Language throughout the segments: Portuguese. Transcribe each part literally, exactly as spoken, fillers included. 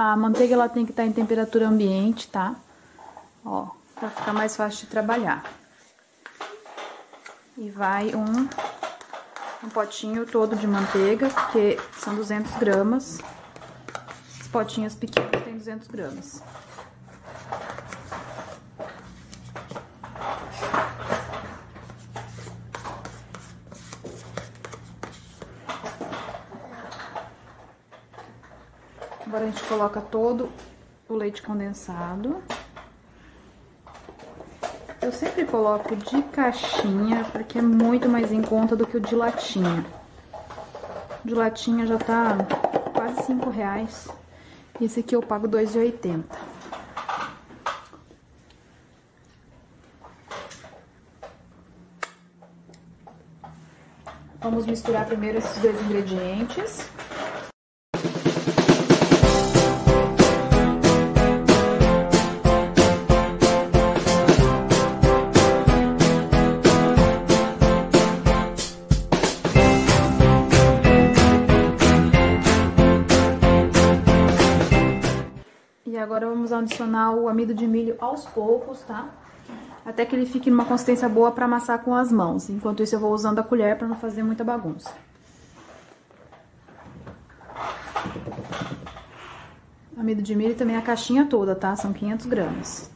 a manteiga ela tem que estar em temperatura ambiente, tá? Ó, pra ficar mais fácil de trabalhar. E vai um, um potinho todo de manteiga, porque são duzentos gramas. Os potinhos pequenos tem duzentos gramas. Agora a gente coloca todo o leite condensado. Eu sempre coloco de caixinha, porque é muito mais em conta do que o de latinha. O de latinha já tá quase cinco reais. E esse aqui eu pago dois reais e oitenta centavos. Vamos misturar primeiro esses dois ingredientes. E agora vamos adicionar o amido de milho aos poucos, tá? Até que ele fique numa consistência boa para amassar com as mãos. Enquanto isso eu vou usando a colher para não fazer muita bagunça. Amido de milho também a caixinha toda, tá? São quinhentos gramas.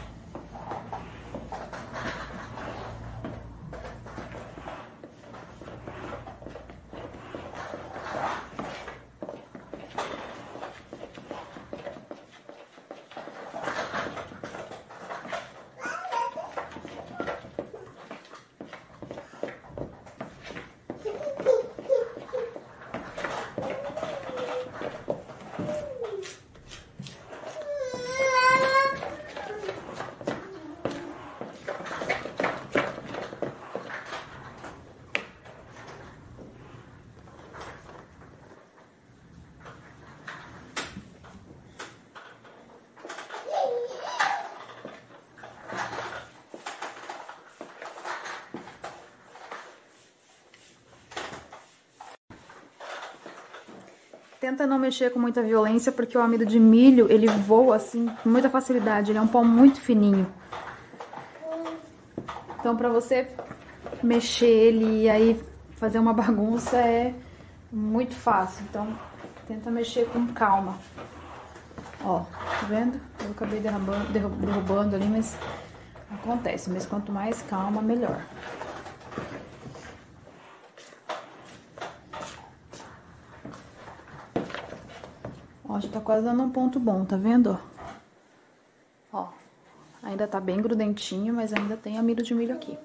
Tenta não mexer com muita violência, porque o amido de milho, ele voa assim com muita facilidade. Ele é um pó muito fininho. Então, pra você mexer ele e aí fazer uma bagunça é muito fácil. Então, tenta mexer com calma. Ó, tá vendo? Eu acabei derrubando, derrubando ali, mas acontece. Mas quanto mais calma, melhor. Ó, já tá quase dando um ponto bom, tá vendo? Ó, ainda tá bem grudentinho, mas ainda tem amido de milho aqui.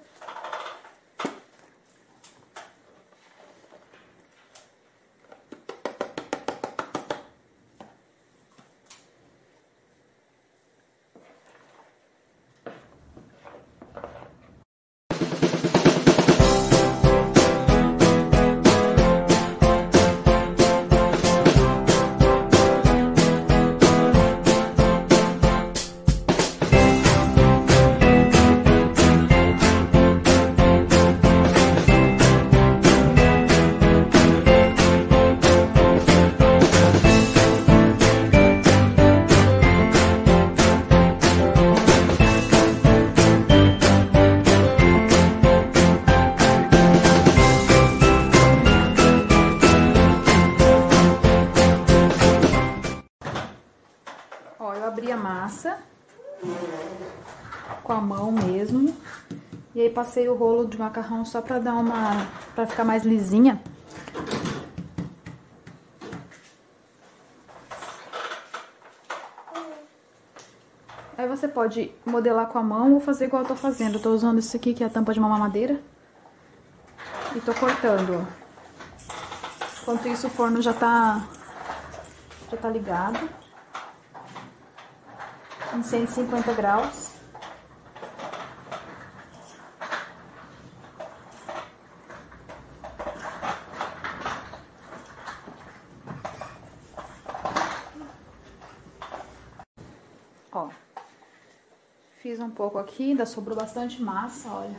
Abri a massa com a mão mesmo. E aí passei o rolo de macarrão só pra dar uma... pra ficar mais lisinha. Aí você pode modelar com a mão ou fazer igual eu tô fazendo. Eu tô usando isso aqui, que é a tampa de uma mamadeira. E tô cortando, ó. Enquanto isso, o forno já tá... já tá ligado. Em cento e cinquenta graus. Ó, fiz um pouco aqui, ainda sobrou bastante massa, olha.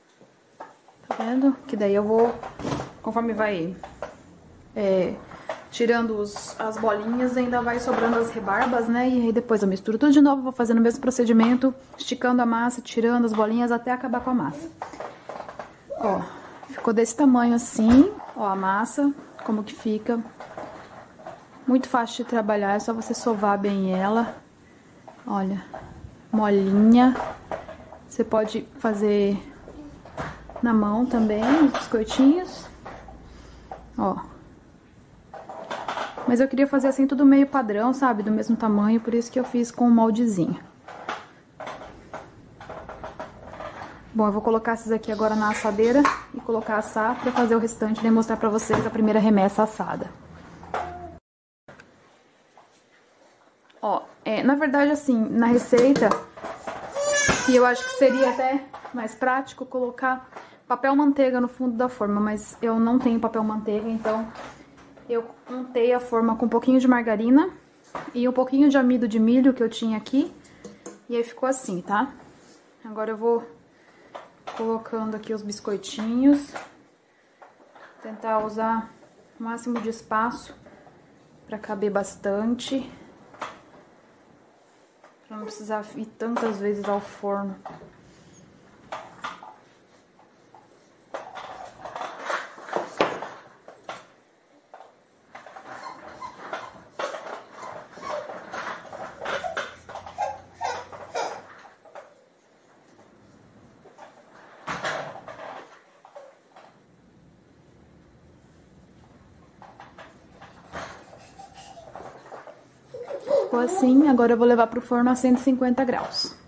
Tá vendo? Que daí eu vou, conforme vai é, tirando os, as bolinhas, ainda vai sobrando as rebarbas, né? E aí depois eu misturo tudo de novo, vou fazendo o mesmo procedimento, esticando a massa, tirando as bolinhas até acabar com a massa. Ó, ficou desse tamanho assim, ó, a massa, como que fica. Muito fácil de trabalhar, é só você sovar bem ela. Olha, molinha. Você pode fazer na mão também, os biscoitinhos. Ó. Mas eu queria fazer assim tudo meio padrão, sabe? Do mesmo tamanho, por isso que eu fiz com um moldezinho. Bom, eu vou colocar esses aqui agora na assadeira e colocar assar pra fazer o restante e mostrar pra vocês a primeira remessa assada. Ó, é, na verdade assim, na receita, e eu acho que seria até mais prático colocar papel manteiga no fundo da forma, mas eu não tenho papel manteiga, então eu untei a forma com um pouquinho de margarina e um pouquinho de amido de milho que eu tinha aqui, e aí ficou assim, tá? Agora eu vou colocando aqui os biscoitinhos, tentar usar o máximo de espaço para caber bastante, para não precisar ir tantas vezes ao forno. Ficou assim, agora eu vou levar pro forno a cento e cinquenta graus.